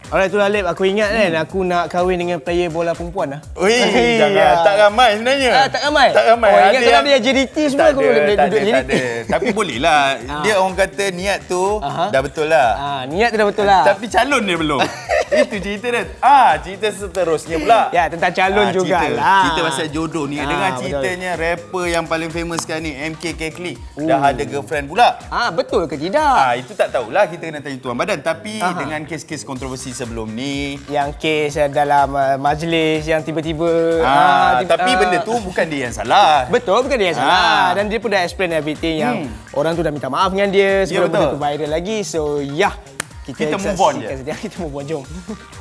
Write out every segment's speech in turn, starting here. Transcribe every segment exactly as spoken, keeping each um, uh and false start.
Alright, itulah Lip. Aku ingat kan, hmm. aku nak kahwin dengan player bola perempuan lah. Ui, jangan. Tak ramai sebenarnya. Ah, tak ramai? Tak ramai. Oh, ingat kan ada J D T semua. Tak ada, tak ada, tak ada. Tapi boleh lah. Dia orang kata niat tu Aha. dah betul lah. Ah, niat tu dah betul lah. Tapi calon dia belum. Itu cerita dia. Ah, cerita seterusnya pula. Ya, tentang calon ah, jugalah. Cerita pasal jodoh ni. Ah, dengan ceritanya betul. rapper yang paling famous sekarang ni, M K Keklik. Uh. Dah ada girlfriend pula. Ah, betul ke tidak? Ah, itu tak tahulah. Kita kena tanya Tuan Badan. Tapi Aha. dengan kes-kes kontroversi sebelum ni, yang kes dalam uh, majlis yang tiba-tiba ah, uh, tapi uh, benda tu bukan dia yang salah. Betul, bukan dia yang salah. Ah. Dan dia pun dah explain everything yang hmm. orang tu dah minta maaf dengan dia sebelum ya, benda tu viral lagi. So, ya. Yeah, kita, kita move on je. Kita move on, jom.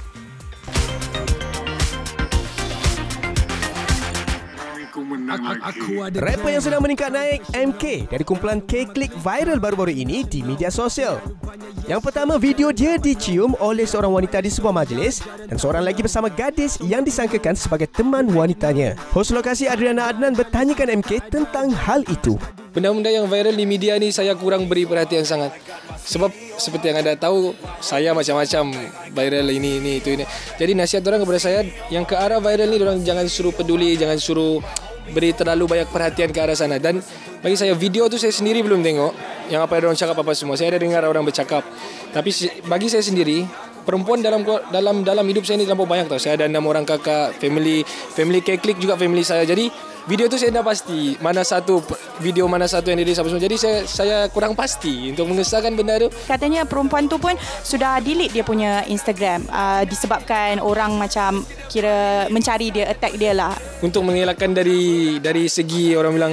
Rapper yang sedang meningkat naik, M K, dari kumpulan Keklik viral baru-baru ini di media sosial. Yang pertama, video dia dicium oleh seorang wanita di sebuah majlis dan seorang lagi bersama gadis yang disangkakan sebagai teman wanitanya. Hos lokasi Adriana Adnan bertanyakan M K tentang hal itu. Benda-benda yang viral di media ni saya kurang beri perhatian sangat. Sebab seperti yang anda tahu, saya macam-macam viral ini, ini, itu, ini. Jadi nasihat orang kepada saya, yang ke arah viral ni, orang jangan suruh peduli, jangan suruh beri terlalu banyak perhatian ke arah sana. Dan bagi saya, video tu saya sendiri belum tengok yang apa yang orang cakap apa semua. Saya ada dengar orang bercakap. Tapi bagi saya sendiri, perempuan dalam dalam dalam hidup saya ni terlampau banyak tau. Saya ada enam orang kakak, family family Keklik juga family saya. Jadi video tu saya dah pasti mana satu video mana satu yang dirilis apa semua. Jadi saya saya kurang pasti untuk mengesahkan benda tu. Katanya perempuan tu pun sudah delete dia punya Instagram uh, disebabkan orang macam kira mencari dia, attack dia lah. Untuk mengelakkan dari dari segi orang bilang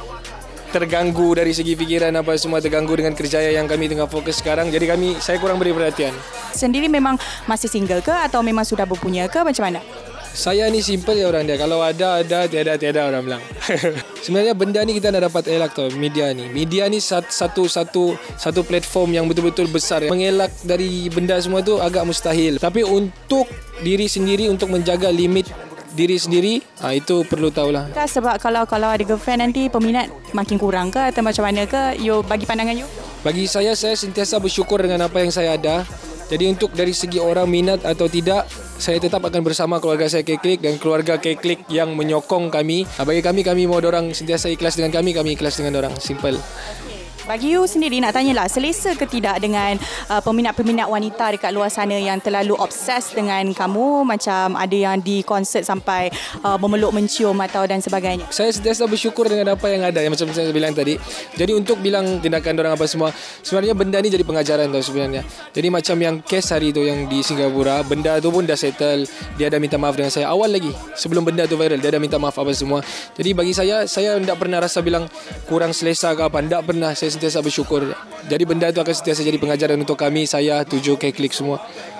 terganggu dari segi fikiran apa semua, terganggu dengan kerjaya yang kami tengah fokus sekarang. Jadi kami saya kurang beri perhatian. Sendiri memang masih single ke atau memang sudah berpunya ke, macam mana? Saya ni simple ya orang dia. Kalau ada, ada. Tiada, tiada orang bilang. Sebenarnya benda ni kita nak dapat elak tau. Media ni. Media ni satu satu satu platform yang betul-betul besar. Mengelak dari benda semua tu agak mustahil. Tapi untuk diri sendiri, untuk menjaga limit diri sendiri, ha, itu perlu tahulah. Sebab kalau kalau ada girlfriend nanti peminat makin kurang ke atau macam mana ke? You bagi pandangan you? Bagi saya, saya sentiasa bersyukur dengan apa yang saya ada. Jadi untuk dari segi orang minat atau tidak, saya tetap akan bersama keluarga saya Keklik dan keluarga Keklik yang menyokong kami. Bagi kami, kami mau orang sentiasa ikhlas dengan kami, kami ikhlas dengan orang. Simple. Bagi you sendiri nak tanyalah, selesa ke tidak dengan uh, peminat-peminat wanita dekat luar sana yang terlalu obses dengan kamu, macam ada yang di konsert sampai uh, memeluk, mencium atau dan sebagainya? Saya sentiasa bersyukur dengan apa yang ada, yang macam saya bilang tadi. Jadi untuk bilang tindakan orang apa semua, sebenarnya benda ni jadi pengajaran tau sebenarnya. Jadi macam yang case hari tu yang di Singapura, benda tu pun dah settle, dia dah minta maaf dengan saya awal lagi sebelum benda tu viral, dia dah minta maaf apa semua. Jadi bagi saya, saya tidak pernah rasa bilang kurang selesa ke apa, tidak pernah. Saya sentiasa bersyukur. Jadi benda itu akan sentiasa jadi pengajaran untuk kami, saya, tujuh Keklik semua.